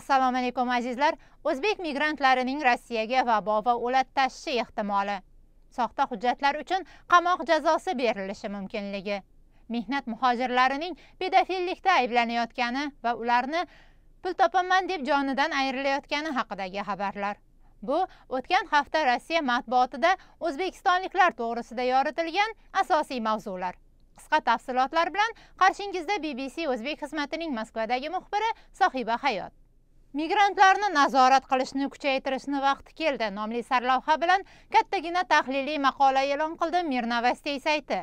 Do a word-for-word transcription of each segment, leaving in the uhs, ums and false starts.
Assalomu alaykum azizlar. O'zbek migrantlarining Rossiyaga vabo va o'lat tashishi ehtimoli. Soxta hujjatlar uchun qamoq jazosi berilishi mumkinligi. Mehnat muhojirlarining pedofillikda ayblanayotgani va ularni pul topaman deb jonidan ayrilayotgani haqidagi xabarlar. Bu o'tgan hafta Rossiya matbuotida o'zbekistonliklar to'g'risida yoritilgan asosiy mavzular. Qisqa tafsilotlar bilan qarshingizda B B C O'zbek xizmatining Moskvadagi muxbiri Sohiba Hayot. Migrantlarni nazorat qilishni kuchaytirishni vaqti keldi nomli sarlavha bilan kattagina tahliliy maqola e'lon qildi Mirnovostiy sayti.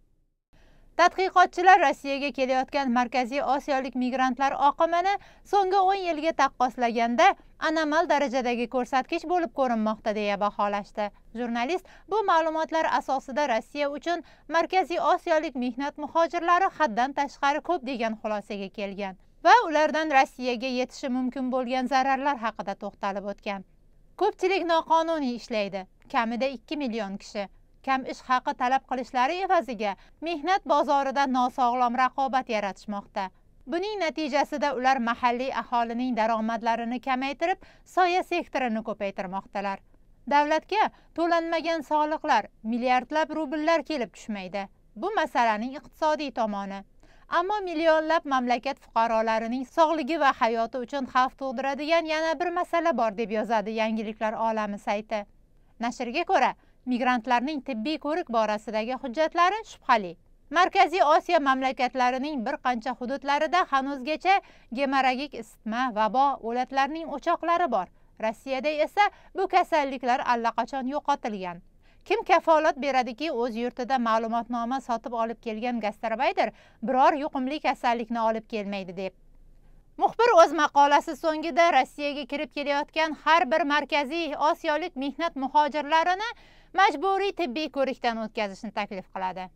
Tadqiqotchilar Rossiyaga kelayotgan Markaziy Osiyolik migrantlar oqimini so'nggi o'n yilga taqqoslaganda anomal darajadagi ko'rsatkich bo'lib ko'rinmoqda deya baholashdi. Jurnalist bu ma'lumotlar asosida Rossiya uchun Markaziy Osiyolik mehnat muhojirlari haddan tashqari ko'p degan xulosaga kelgan va ulardan Rossiyaga yetishi mumkin bo'lgan zararlar haqida to'xtalib o'tgan. Ko'pchilik noqonuniy ishlaydi, kamida ikki million kishi. Kam ish haqi talab qilishlari evaziga mehnat bozorida nosog'lom raqobat yaratishmoqda. Buning natijasida ular mahalliy aholining daromadlarini kamaytirib, soya sektorini ko'paytirmoqdalar. Davlatga to'lanmagan soliqlar, milliardlab rubllar kelib tushmaydi. Bu masalaning iqtisodiy tomoni. Ammo millionlab mamlakat fuqarolarining sog'ligi va hayoti uchun xavf tug'diradigan yana bir masala bor deb yozadi Yangiliklar olami sayti. Nashrga ko'ra, migrantlarning tibbiy ko'rik borasidagi hujjatlari shubhali. Markaziy Osiyo mamlakatlarining bir qancha hududlarida hanuzgacha gemorragik isitma, vabo, o'latlarning o'choqlari bor. Rossiyada esa bu kasalliklar allaqachon yo'qotilgan. Kim kafolat beradiki, o'z yurtida ma'lumotnoma sotib olib kelgan gastarbayter biror yuqumli kasallikni olib kelmaydi deb. Muxbir o'z maqolasi so'ngida Rossiyaga kirib kelayotgan har bir Markaziy Osiyolik mehnat muhojirlarini majburiy tibbiy ko'rikdan o'tkazishni taklif qiladi.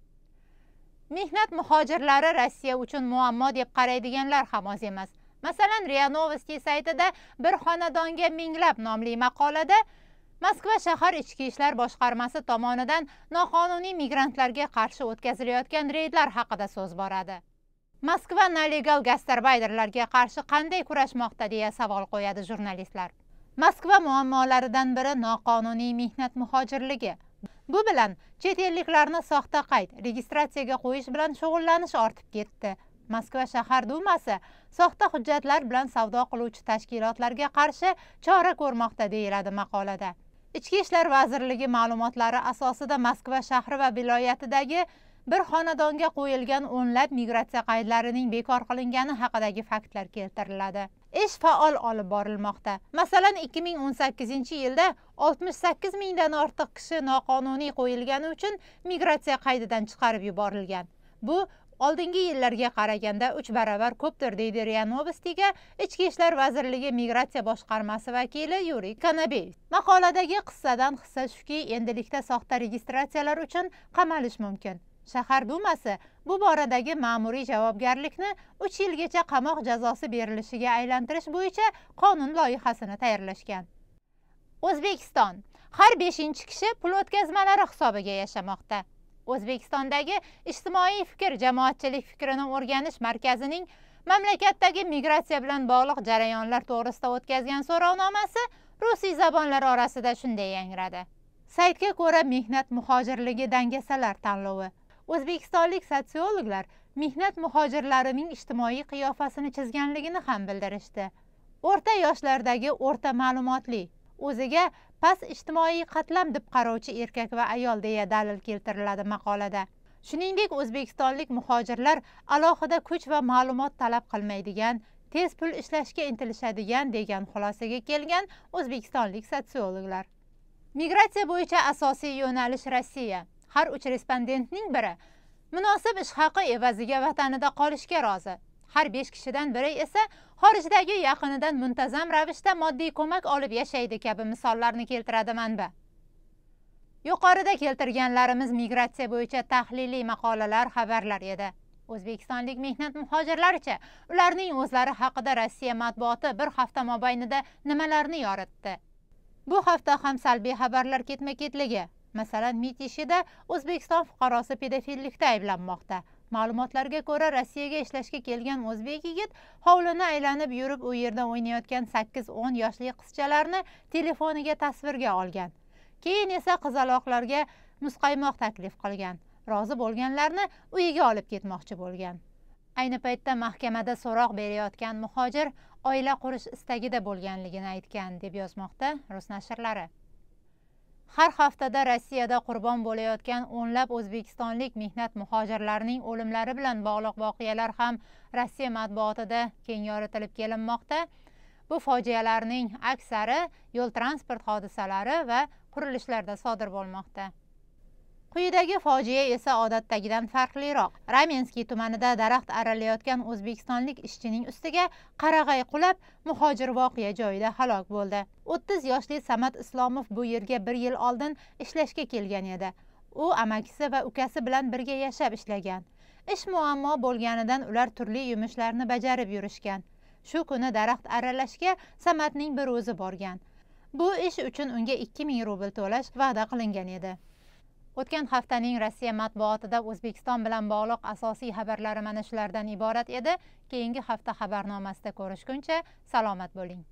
Mehnat muhojirlari Rossiya uchun muammo deb qaraydiganlar ham oz emas. Masalan, Ria Novosti saytida bir xonadonga minglab nomli maqolada Moskva shahar ichki ishlar boshqarmasi tomonidan noqonuniy migrantlarga qarshi o'tkazilayotgan reydlar haqida so'z boradi. Moskva nelegal gastarbayterlarga qarshi qanday kurashmoqda deya savol qo'yadi jurnalistlar. Moskva muammolaridan biri noqonuniy mehnat muhojirligi. Bu bilan chet elliklarni soxta qayd, registratsiyaga qo'yish bilan shug'ullanish ortib ketdi. Moskva shahar dumasi soxta hujjatlar bilan savdo qiluvchi tashkilotlarga qarshi chora ko'rmoqda deyiladi maqolada. Ichki ishlar vazirligi ma'lumotlari asosida Moskva shahri va viloyatidagi bir xonadonga qo'yilgan o'nlab migratsiya qaydlarining bekor qilingani haqidagi faktlar keltiriladi. Ish faol olib borilmoqda. Masalan, ikki ming o'n sakkizinchi yilda oltmish sakkiz mingdan ortiq kishi noqonuniy qo'yilgani uchun migratsiya qaydidan chiqarib yuborilgan. Bu oldingi yillarga qaraganda uch baravar ko'pdir, deydi Ria Novostiga Ichki ishlar vazirligi migratsiya boshqarmasi vakili Yuriy Kanabey. Maqoladagi qissadan hissa shuki, endilikda soxta registratsiyalar uchun qamalish mumkin. Shahar dumasi bu boradagi ma'muriy javobgarlikni uch yilgacha qamoq jazosi berilishiga aylantirish bo'yicha qonun loyihasini tayyorlashgan. O'zbekiston har beshinchi kishi pul o'tkazmalari hisobiga yashamoqda. O'zbekistondagi ijtimoiy fikr jamoatchilik fikrini o'rganish markazining mamlakatdagi migratsiya bilan bog'liq jarayonlar to'g'risida o'tkazgan so'rovnomasi rusiy zabonlari orasida shunday yangradi. Saytga ko'ra, mehnat muhojirligi dangasalar tanlovi. O'zbekistonlik sotsiologlar mehnat muhojirlarining ijtimoiy qiyofasini chizganligini ham bildirishdi. O'rta yoshlardagi o'rta ma'lumotli, o'ziga past ijtimoiy qatlam deb qarovchi erkak va ayol deya dalil keltiriladi maqolada. Shuningdek, o'zbekistonlik muhojirlar alohida kuch va ma'lumot talab qilmaydigan, tez pul ishlashga intilishadigan degan xulosaga kelgan o'zbekistonlik sotsiologlar. Migratsiya bo'yicha asosiy yo'nalish Rossiya. Har uch respondentning biri munosib ish haqi evaziga vatanida qolishga rozi. Har besh kishidan biri esa xorijdagi yaqinidan muntazam ravishda moddiy ko'mak olib yashaydi kabi misollarni keltiradi manba. Yuqorida keltirganlarimiz migratsiya bo'yicha tahliliy maqolalar, xabarlar edi. O'zbekistonlik mehnat muhojirlaricha ularning o'zlari haqida Rossiya matbuoti bir hafta mobaynida nimalarni yoritdi. Bu hafta ham salbiy xabarlar ketma-ketligi. Masalan, Mitishida O'zbekiston fuqarosi pedofillikda ayblanmoqda. Ma'lumotlarga ko'ra, Rossiyaga ishlashga kelgan o'zbek yigit hovlini aylanib yurib, u yerda o'ynayotgan sakkiz o'n yoshli qizchalarni telefoniga tasvirga olgan. Keyin esa qizaloqlarga muzqaymoq taklif qilgan. Rozi bo'lganlarni uyiga olib ketmoqchi bo'lgan. Ayni paytda mahkamada so'roq berayotgan muhojir oila qurish istagida bo'lganligini aytgan, deb yozmoqda rus nashrlari. Har haftada Rossiyada qurbon bo'layotgan o'nlab o'zbekistonlik mehnat muhojirlarining o'limlari bilan bog'liq voqealar ham Rossiya matbuotida keng yoritilib kelinmoqda. Bu fojialarning aksari yo'l transport hodisalari va qurilishlarda sodir bo'lmoqda. Quyidagi fojia esa odatdagidan farqliroq. Ramenskiy tumanida daraxt aralayotgan o'zbekistonlik ishchining ustiga qarag'ay qulab, muhojir voqea joyida halok bo'ldi. o'ttiz yoshli Samad Islomov bu yerga bir yil oldin ishlashga kelgan edi. U amakisi va ukasi bilan birga yashab ishlagan. Ish muammo bo'lganidan ular turli yumushlarni bajarib yurishgan. Shu kuni daraxt aralashga Samadning bir o'zi borgan. Bu ish uchun unga ikki ming rubl to'lash va'da qilingan edi. O'tgan haftaning Rossiya matbuotida O'zbekiston bilan bog'liq asosiy xabarlari mana shulardan iborat edi. Keyingi hafta xabarnomasida ko'rishguncha salomat bo'ling.